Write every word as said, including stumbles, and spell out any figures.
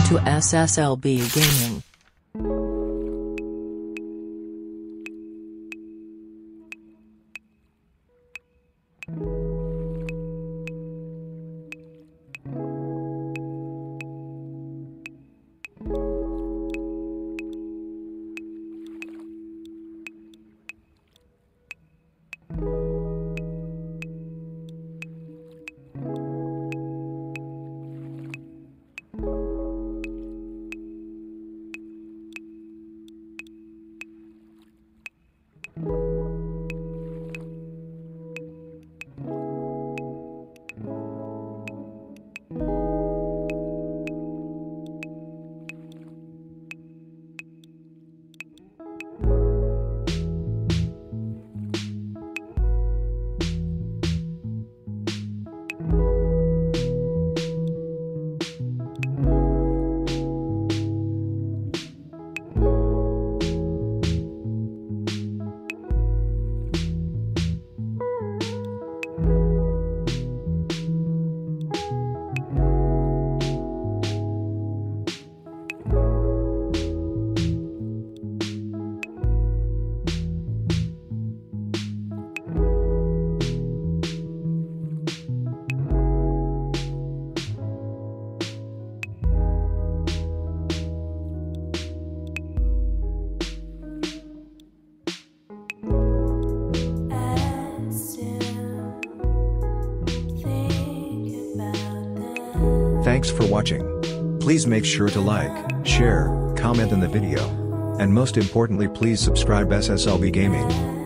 to S S L B Gaming. Thanks for watching. Please make sure to like, share, comment in the video. And most importantly, please subscribe S S L B Gaming.